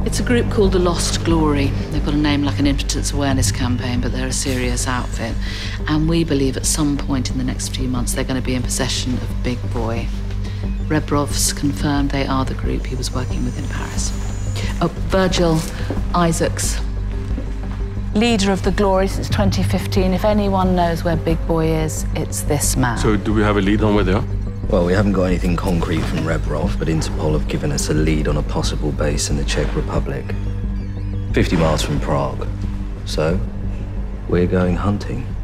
It's a group called the Lost Glory. They've got a name like an impotence awareness campaign, but they're a serious outfit. And we believe at some point in the next few months they're going to be in possession of Big Boy. Rebrov's confirmed they are the group he was working with in Paris. Oh, Virgil Isaacs, leader of the Glory since 2015. If anyone knows where Big Boy is, it's this man. So do we have a lead on where they are? Well, we haven't got anything concrete from Rebrov, but Interpol have given us a lead on a possible base in the Czech Republic. 50 miles from Prague. So, we're going hunting.